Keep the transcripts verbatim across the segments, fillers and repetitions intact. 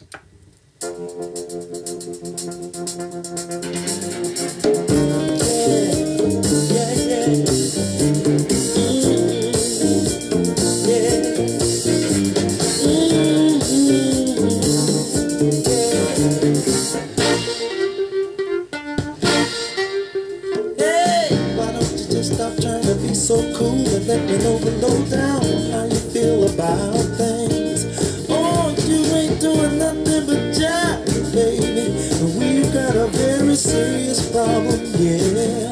Stop trying to be so cool and let me know the lowdown on how you feel about things. Oh, you ain't doing nothing but jive, baby. We've got a very serious problem, yeah.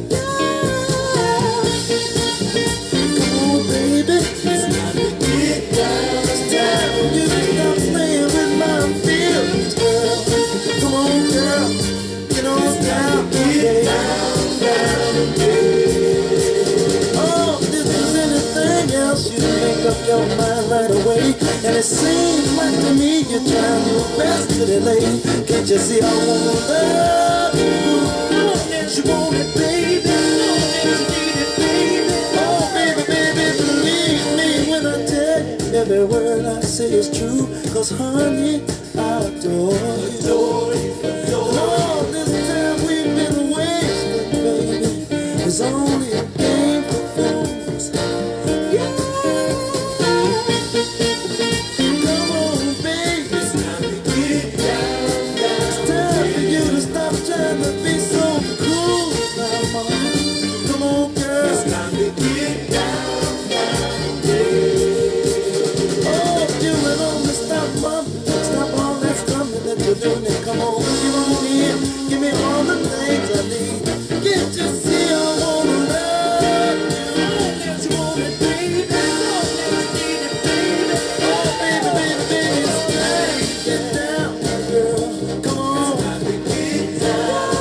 Yeah. Come on, baby. It's time to get down. It's time for you to stop playing with my feelings, girl. Come on, girl. Get on down, get down, down, yeah. You make up your mind right away, and it seems like to me you're trying your best to delay. Can't you see I wanna love you? Yes, you want it, baby. Yes, you need it, baby. Oh, baby, baby, believe me when I tell you every word I say is true. 'Cause honey, I adore you. Adore you, adore you. All this time we've been wasting, baby. It's only a game for fools. Yeah. Come on, give on in, give me all the things I need. Can't you see I wanna love you? Yes, you want it, baby. Oh, yes, you need it, baby. Oh, baby, baby, baby, it's time to get down, girl. Come on, it's time to get down,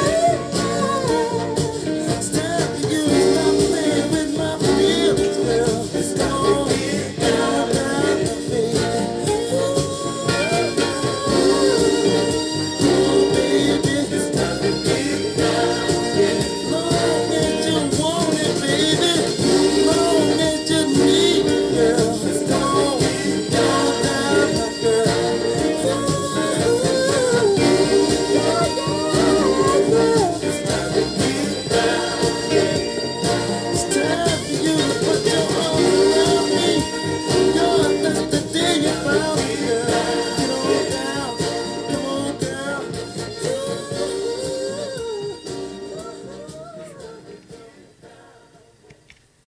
yeah. It's time for you to stop playing with my feelings, girl. It's time to get down, down, baby. Long as you want it, baby. Long as you need it, girl.